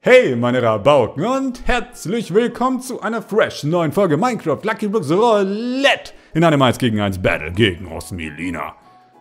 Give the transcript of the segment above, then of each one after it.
Hey meine Rabauken und herzlich willkommen zu einer fresh neuen Folge Minecraft Lucky Blocks Roulette in einem 1 gegen 1 Battle gegen Rosmelina.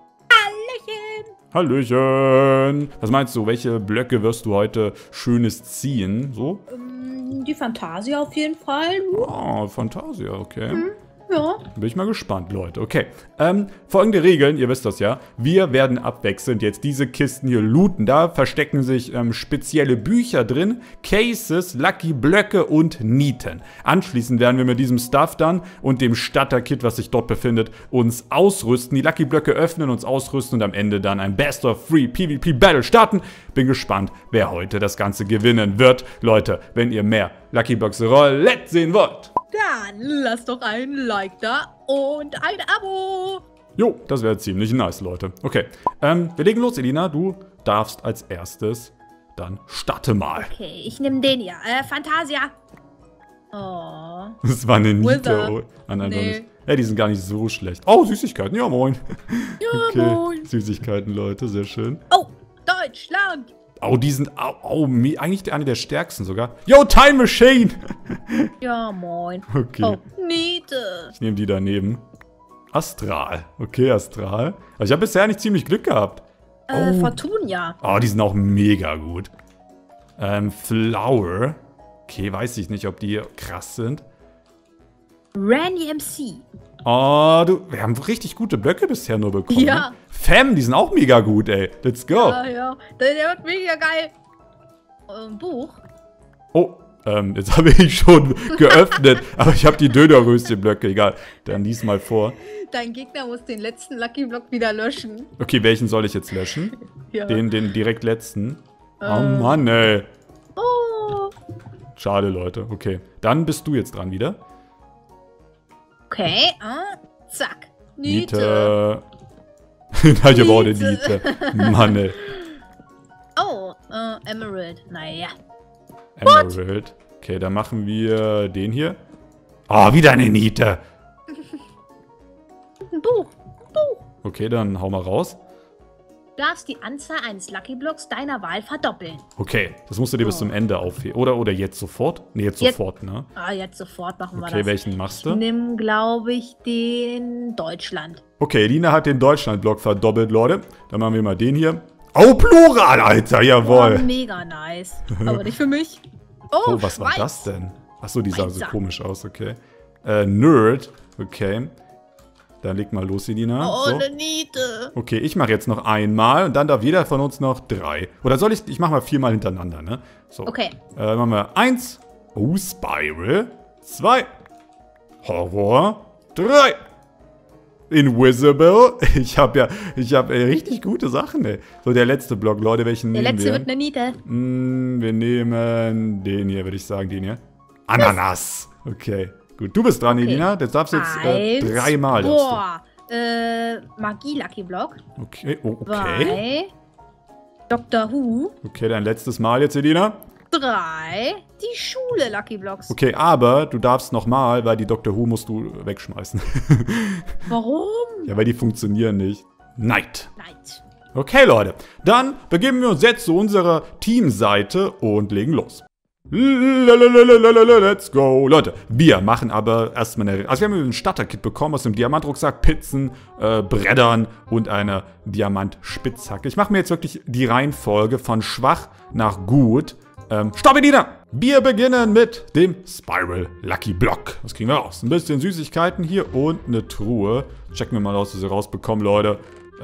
Hallöchen! Hallöchen! Was meinst du, welche Blöcke wirst du heute Schönes ziehen? So? Die Fantasia auf jeden Fall. Oh, Fantasia, okay. Ja. Bin ich mal gespannt, Leute. Okay, folgende Regeln, ihr wisst das ja. Wir werden abwechselnd jetzt diese Kisten hier looten. Da verstecken sich spezielle Bücher drin, Cases, Lucky Blöcke und Nieten. Anschließend werden wir mit diesem Stuff dann und dem Starter-Kit, was sich dort befindet, uns ausrüsten, die Lucky Blöcke öffnen, uns ausrüsten und am Ende dann ein Best-of-3 PvP-Battle starten. Bin gespannt, wer heute das Ganze gewinnen wird. Leute, wenn ihr mehr Lucky Blocks Roulette sehen wollt, Dann lasst doch ein Like da und ein Abo. jo, das wäre ziemlich nice, Leute. Okay, wir legen los, Elina. Du darfst als erstes dann starte mal. Okay, ich nehme den hier. Fantasia. Oh. Das war eine Niete. Wither. Oh, nein, Nee. nicht. Ja, die sind gar nicht so schlecht. Oh, Süßigkeiten. Ja, moin. Ja, Okay, moin. Süßigkeiten, Leute. Sehr schön. Oh, Deutschland. Oh, die sind eigentlich eine der stärksten sogar. Yo, Time Machine. Ja, moin. Okay, Oh, Niete. ich nehme die daneben. Astral. Okay, Astral. Also ich habe bisher nicht ziemlich Glück gehabt. Fortunia. Oh, die sind auch mega gut. Flower. Okay, weiß ich nicht, ob die krass sind. Randy MC. Oh, wir haben richtig gute Blöcke bisher nur bekommen. Ja. Fam, die sind auch mega gut, ey. Let's go. Ja. Der wird mega geil. Buch. Oh, jetzt habe ich schon geöffnet. Aber ich habe die Dönerröschen-Blöcke. Egal, dann lies mal vor. Dein Gegner muss den letzten Lucky Block wieder löschen. Okay, welchen soll ich jetzt löschen? Ja. Den direkt letzten. Oh Mann, ey. Oh. Schade, Leute. Okay, dann bist du jetzt dran wieder. Okay, zack. Niete. Ich habe auch eine Niete. Mann, ey. Oh, Emerald. Naja. Emerald. Okay, dann machen wir den hier. Oh, wieder eine Niete. Ein Buch. Okay, dann hau mal raus. Du darfst die Anzahl eines Lucky Blocks deiner Wahl verdoppeln. Okay, das musst du dir bis zum Ende aufheben. Oder jetzt sofort? Ne, jetzt sofort, ne? Jetzt sofort machen wir das. Okay, welchen machst du? Nimm, glaube ich, den Deutschland. Okay, Lina hat den Deutschland-Block verdoppelt, Leute. Dann machen wir mal den hier. Oh, Plural, Alter, jawohl. Oh, mega nice. Aber nicht für mich. Oh, Oh, was war Schweiz. das denn? Achso, die sah so Schweizer. komisch aus, okay. Nerd, okay. Dann leg mal los, Lina. Oh, So. eine Niete. Okay, ich mache jetzt noch einmal und dann darf jeder von uns noch 3. Oder soll ich mache mal 4-mal hintereinander, ne? So. Okay. Machen wir 1. Oh, Spiral. 2. Horror. 3. Invisible. Ich habe richtig gute Sachen, ey. So, der letzte Block, Leute, welchen Der nehmen letzte wir? wird eine Niete. Wir nehmen den hier, würde ich sagen, den hier. Ananas. Okay, gut. Du bist dran, Elina. Das darfst du jetzt 3-mal. Boah. Magie Lucky Block. Okay, oh, okay. 2. Dr. Who. Okay, dein letztes Mal jetzt, Elina. 3. Die Schule Lucky Blocks. Okay, aber du darfst nochmal, weil die Dr. Who musst du wegschmeißen. Warum? Ja, weil die funktionieren nicht. Night. Night. Okay, Leute. Dann begeben wir uns jetzt zu unserer Teamseite und legen los. Let's go. Leute, wir machen aber erstmal also wir haben ein Starter-Kit bekommen aus dem Diamantrucksack, Pizzen, Brettern und einer Diamantspitzhacke. Ich mache mir jetzt wirklich die Reihenfolge von schwach nach gut. Stopp, Edina! Wir beginnen mit dem Spiral Lucky Block. Was kriegen wir raus? Ein bisschen Süßigkeiten hier und eine Truhe. Checken wir mal aus, was wir rausbekommen, Leute.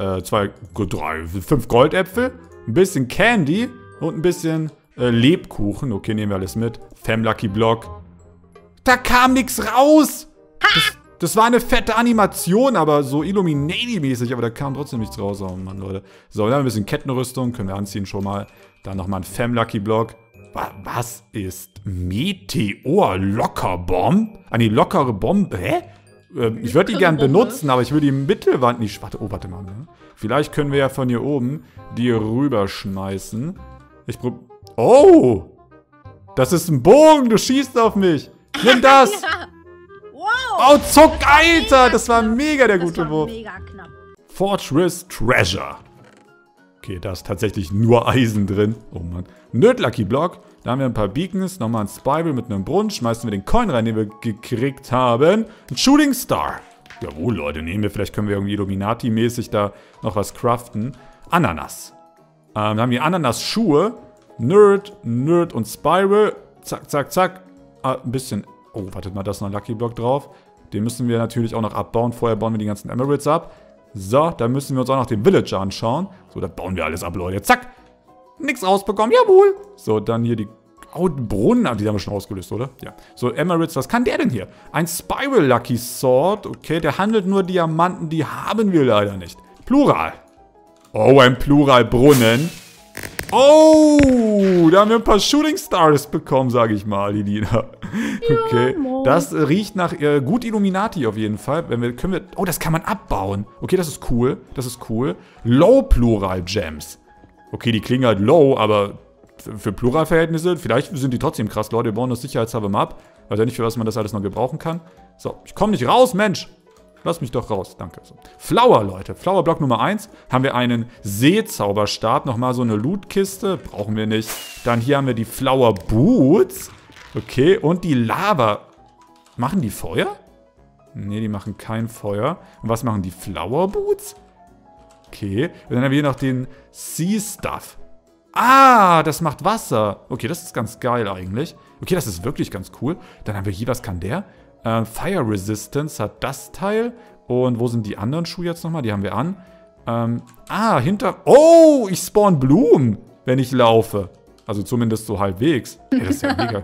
5 Goldäpfel, ein bisschen Candy und ein bisschen Lebkuchen. Okay, nehmen wir alles mit. Fam Lucky Block. Da kam nichts raus! Das war eine fette Animation, aber so Illuminati-mäßig, aber da kam trotzdem nichts raus. Oh Mann, Leute. So, dann haben wir ein bisschen Kettenrüstung, können wir anziehen schon mal. Dann nochmal ein Fam Lucky Block. Was ist Meteor Lockerbomb? Eine lockere Bombe? Hä? Ich würde die gern benutzen, aber ich will die Mittelwand nicht... Warte mal. Ne? Vielleicht können wir ja von hier oben die rüberschmeißen. Oh! Das ist ein Bogen, du schießt auf mich. Nimm das! Ja. Wow. Oh, Zuck, Alter! Das war mega der gute Wurf. Mega knapp. Fortress Treasure. Okay, da ist tatsächlich nur Eisen drin. Oh Mann. Nerd Lucky Block. Da haben wir ein paar Beacons, nochmal ein Spiral mit einem Brunnen. Schmeißen wir den Coin rein, den wir gekriegt haben. Ein Shooting Star. Jawohl, Leute, nehmen wir. Vielleicht können wir irgendwie Illuminati-mäßig da noch was craften. Ananas. Dann haben wir Ananas-Schuhe. Nerd und Spiral. Zack, zack, zack. Ein bisschen... Oh, wartet mal, da ist noch ein Lucky Block drauf. Den müssen wir natürlich auch noch abbauen. Vorher bauen wir die ganzen Emeralds ab. So, dann müssen wir uns auch noch den Villager anschauen. So, da bauen wir alles ab, Leute. Zack. Nix rausbekommen. Jawohl. So, dann hier die... Oh, Brunnen. Die haben wir schon ausgelöst, oder? Ja. So, Emeralds, was kann der denn hier? Ein Spiral Lucky Sword. Okay, der handelt nur Diamanten. Die haben wir leider nicht. Plural. Oh, ein Plural-Brunnen. Oh, da haben wir ein paar Shooting Stars bekommen, sage ich mal, Lilina. Okay, ja, das riecht nach gut Illuminati auf jeden Fall. Oh, das kann man abbauen. Okay, das ist cool. Das ist cool. Low Plural Gems. Okay, die klingen halt low, aber für Pluralverhältnisse, vielleicht sind die trotzdem krass. Leute, wir bauen das sicherheitshalber mal ab. Weiß ja nicht, für was man das alles noch gebrauchen kann. So, ich komme nicht raus, Mensch. Lass mich doch raus, danke. So. Flower, Leute. Flower Block Nummer 1. Haben wir einen Seezauberstab. Nochmal so eine Lootkiste. Brauchen wir nicht. Dann hier haben wir die Flower Boots. Okay, und die Lava. Machen die Feuer? Ne, die machen kein Feuer. Und was machen die Flower Boots? Okay, und dann haben wir hier noch den Sea Stuff. Ah, das macht Wasser. Okay, das ist ganz geil eigentlich. Okay, das ist wirklich ganz cool. Dann haben wir hier, was kann der? Fire Resistance hat das Teil. Und wo sind die anderen Schuhe jetzt nochmal? Die haben wir an. Oh, ich spawn Blumen, wenn ich laufe. Also zumindest so halbwegs. Ey, das ist ja mega.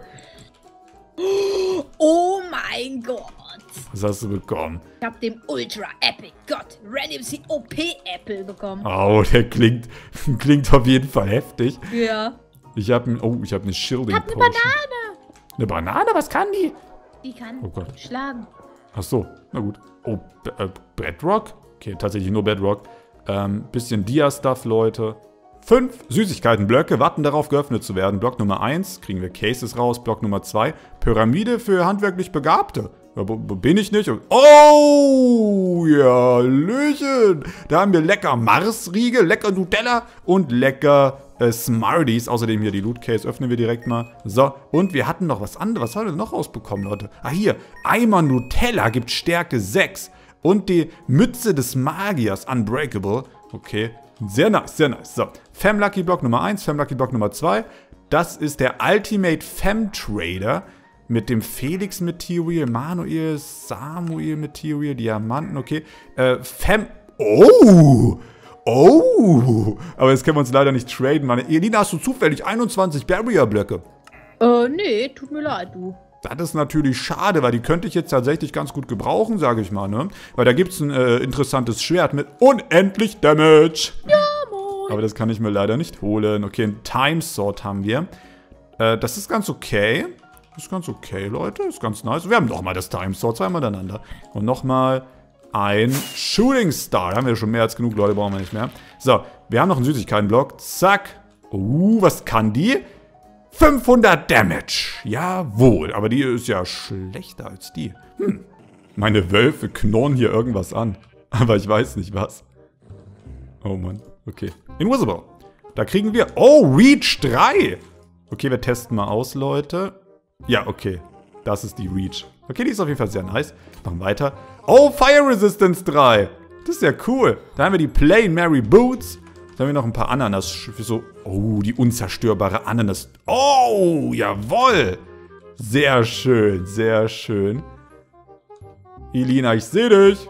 Oh mein Gott. Was hast du bekommen? Ich habe den Ultra Epic God Random Seed OP Apple bekommen. Oh, der klingt auf jeden Fall heftig. Ja. Ich habe eine Shielding Potion. Eine Banane. Eine Banane? Was kann die? Die kann Gott. schlagen. Ach so, na gut. Oh, Bedrock? Okay, tatsächlich nur Bedrock. Bisschen Dia-Stuff, Leute. 5 Süßigkeitenblöcke warten darauf, geöffnet zu werden. Block Nummer 1, kriegen wir Cases raus. Block Nummer 2, Pyramide für handwerklich Begabte. Ja, bin ich nicht. Oh, ja, Hallöchen. Da haben wir lecker Marsriegel, lecker Nutella und lecker Smarties. Außerdem hier die Loot Case öffnen wir direkt mal. So, und wir hatten noch was anderes. Was haben wir noch rausbekommen, Leute? Ah, hier. Eimer Nutella gibt Stärke 6. Und die Mütze des Magiers, Unbreakable. Okay, sehr nice, sehr nice. So, Fem Lucky Block Nummer 1, Fem Lucky Block Nummer 2. Das ist der Ultimate Fem Trader. Mit dem Felix Material, Manuel, Samuel Material, Diamanten, okay. Oh! Aber jetzt können wir uns leider nicht traden, Mann. Elina, hast du zufällig 21 Barrier-Blöcke? Nee, tut mir leid, du. Das ist natürlich schade, weil die könnte ich jetzt tatsächlich ganz gut gebrauchen, sage ich mal, ne? Weil da gibt es ein interessantes Schwert mit unendlich Damage. Ja, moin. Aber das kann ich mir leider nicht holen. Okay, ein Time Sword haben wir. Das ist ganz okay. Das ist ganz okay, Leute. Ist ganz nice. Wir haben nochmal das Time Sword, zweimal miteinander. Und nochmal ein Shooting Star. Da haben wir schon mehr als genug, Leute, brauchen wir nicht mehr. So, wir haben noch einen Süßigkeitenblock. Zack. Was kann die? 500 Damage. Jawohl. Aber die ist ja schlechter als die. Meine Wölfe knurren hier irgendwas an. Aber ich weiß nicht was. Oh Mann. Okay. Invisible. Da kriegen wir... Oh, Reach 3. Okay, wir testen mal aus, Leute. Ja, okay. Das ist die Reach. Okay, die ist auf jeden Fall sehr nice. Machen weiter. Oh, Fire Resistance 3. Das ist ja cool. Da haben wir die Plain Mary Boots. Da haben wir noch ein paar Ananas. Für so, oh, die unzerstörbare Ananas. Oh, jawoll. Sehr schön, sehr schön. Elina, ich sehe dich.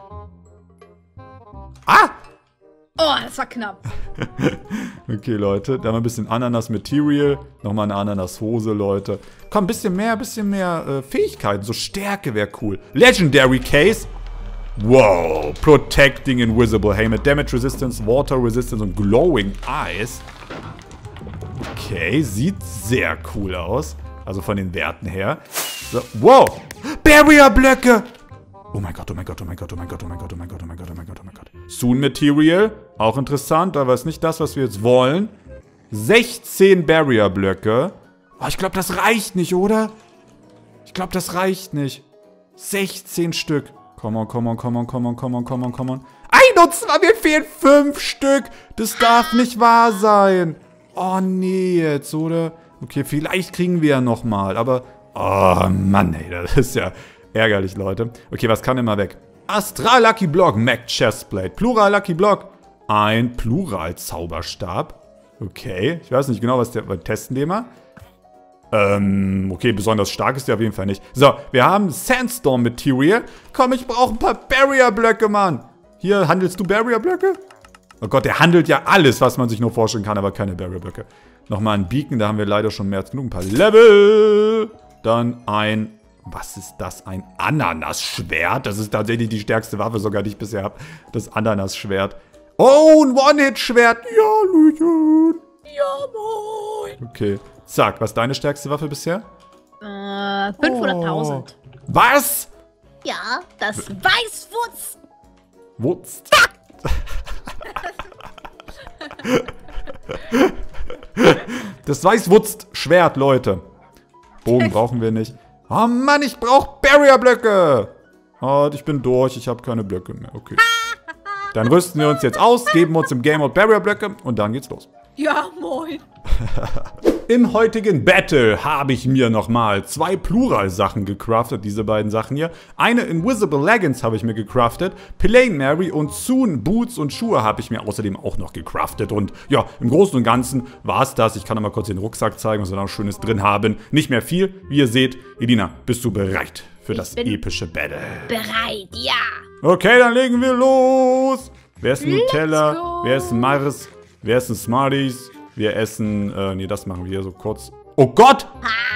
Ah! Oh, das war knapp. Okay, Leute. Da haben wir ein bisschen Ananas-Material. Nochmal eine Ananas-Hose, Leute. Komm, ein bisschen mehr Fähigkeiten. So Stärke wäre cool. Legendary Case. Wow. Protecting Invisible Helmet. Damage Resistance, Water Resistance und Glowing Eyes. Okay, sieht sehr cool aus. Also von den Werten her. So, wow. Barrier-Blöcke. Oh mein Gott, oh mein Gott, oh mein Gott, oh mein Gott, oh mein Gott, oh mein Gott, oh mein Gott, oh mein Gott, oh mein Gott. Soon Material, auch interessant, aber ist nicht das, was wir jetzt wollen. 16 Barrier-Blöcke. Oh, ich glaube, das reicht nicht, oder? Ich glaube, das reicht nicht. 16 Stück. Come on, come on, come on, come on, come on, come on, come on. 21, mir fehlen 5 Stück. Das darf nicht wahr sein. Oh nee, jetzt, oder? Okay, vielleicht kriegen wir ja nochmal, aber... Oh, Mann, ey, das ist ja ärgerlich, Leute. Okay, was kann immer weg? Astral Lucky Block, Mac Chestplate. Plural Lucky Block. Ein Plural Zauberstab. Okay, ich weiß nicht genau, was der... Testen wir mal. Okay, besonders stark ist der auf jeden Fall nicht. So, wir haben Sandstorm Material. Komm, ich brauche ein paar Barrier-Blöcke, Mann. Hier, handelst du Barrier-Blöcke? Oh Gott, der handelt ja alles, was man sich nur vorstellen kann, aber keine Barrier-Blöcke. Nochmal ein Beacon, da haben wir leider schon mehr als genug. Ein paar Level. Dann ein... Was ist das? Ein Ananas-Schwert. Das ist tatsächlich die stärkste Waffe sogar, die ich bisher habe. Das Ananas-Schwert. Oh, ein One-Hit-Schwert. Ja, Lüchen. Ja, moin. Okay. Zack, was ist deine stärkste Waffe bisher? 500.000. Oh. Was? Ja, das Weißwurz. Wurst. Das Weißwurst-Schwert, Leute. Bogen brauchen wir nicht. Oh Mann, ich brauche Barrier-Blöcke. Oh, ich bin durch, ich habe keine Blöcke mehr. Okay. Dann rüsten wir uns jetzt aus, geben uns im Game Mode Barrier-Blöcke und dann geht's los. Ja, moin. Im heutigen Battle habe ich mir nochmal 2 Plural-Sachen gecraftet, diese beiden Sachen hier. Eine Invisible Leggings habe ich mir gecraftet, Plain Mary und Soon Boots und Schuhe habe ich mir außerdem auch noch gecraftet. Und ja, im Großen und Ganzen war es das. Ich kann noch mal kurz den Rucksack zeigen, was wir da noch Schönes drin haben. Nicht mehr viel, wie ihr seht. Elina, bist du bereit für das epische Battle? Bereit, ja. Okay, dann legen wir los. Wer ist ein Nutella? Wer ist ein Mars? Wer ist ein Smarties? Wir essen, nee, das machen wir so kurz. Oh Gott!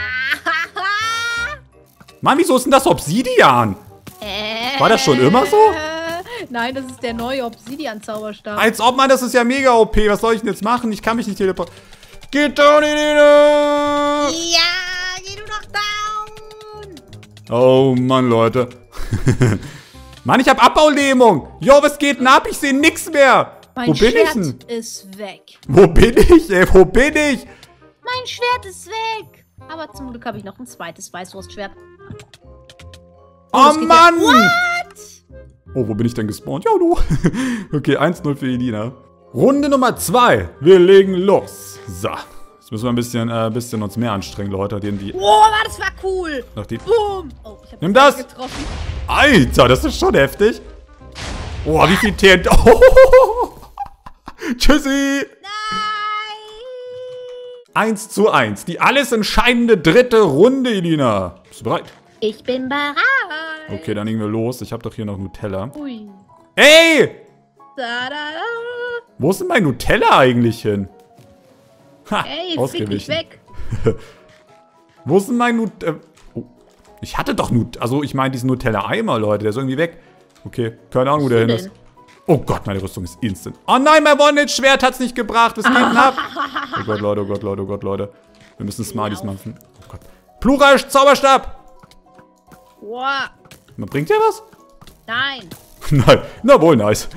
Mann, wieso ist denn das Obsidian? War das schon immer so? Nein, das ist der neue Obsidian-Zauberstab. Als ob, man, das ist ja mega OP. Was soll ich denn jetzt machen? Ich kann mich nicht teleportieren. Geht down, Elina! Ja, geh du doch down! Oh Mann, Leute. Mann, ich hab Abbaulähmung. Jo, was geht denn ab? Ich sehe nix mehr. Mein Wo bin ich Schwert denn? ist weg. Wo bin ich, ey? Wo bin ich? Mein Schwert ist weg. Aber zum Glück habe ich noch ein zweites Weißwurstschwert. Oh Mann! Ja. What? Oh, wo bin ich denn gespawnt? Ja, du. Okay, 1-0 für Elina. Runde Nummer 2. Wir legen los. So. Jetzt müssen wir ein bisschen uns mehr anstrengen, Leute. Oh, das war cool. Boom. Oh, ich hab Nimm das. getroffen. Alter, das ist schon heftig. Oh, wie viel TNT. Oh. Tschüssi. Nein. 1:1. Die alles entscheidende dritte Runde, Elina. Bist du bereit? Ich bin bereit. Okay, dann legen wir los. Ich habe doch hier noch Nutella. Ui. Ey! Da, da, da. Wo ist denn mein Nutella eigentlich hin? Ha, Ey, fick mich ausgewichen. weg. Wo ist denn mein Nutella? Oh, ich hatte doch also ich meine diesen Nutella-Eimer, Leute. Der ist irgendwie weg. Okay, keine Ahnung, wo der hin ist. Oh Gott, meine Rüstung ist instant. Oh nein, mein One-Hit-Schwert hat's nicht gebracht. Was geht denn ab? Oh Gott, Leute, oh Gott, Leute, oh Gott, Leute. Wir müssen Smarties machen. Oh Gott. Plural Zauberstab! Wow. Bringt der was? Nein. Nein, na wohl, nice.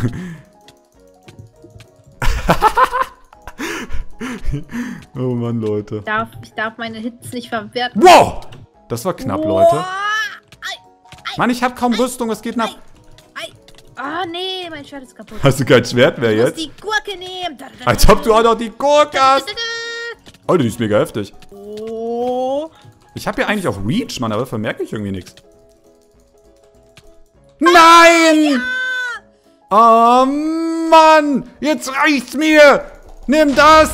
Oh Mann, Leute. Ich darf meine Hits nicht verwerten. Wow! Das war knapp, Leute. Wow. Mann, ich habe kaum Rüstung, was geht denn ab? Ah, nee, mein Schwert ist kaputt. Hast du kein Schwert mehr Ich muss jetzt? die Gurke nehmen. Als ob du auch noch die Gurke hast. Oh, die ist mega heftig. Oh. Ich habe ja eigentlich auch Reach, Mann, aber vermerke ich irgendwie nichts. Nein! Oh, Mann! Jetzt reicht's mir! Nimm das!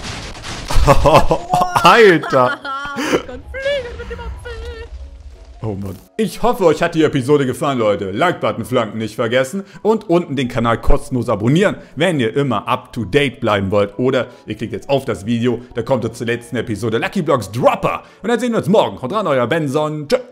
Alter! Ich kann fliegen mit dem Apfel. Oh Mann. Ich hoffe, euch hat die Episode gefallen, Leute. Like-Button flanken nicht vergessen und unten den Kanal kostenlos abonnieren, wenn ihr immer up-to-date bleiben wollt. Oder ihr klickt jetzt auf das Video, da kommt ihr zur letzten Episode Lucky Blocks Dropper. Und dann sehen wir uns morgen. Haut ran, euer Benson. Tschö.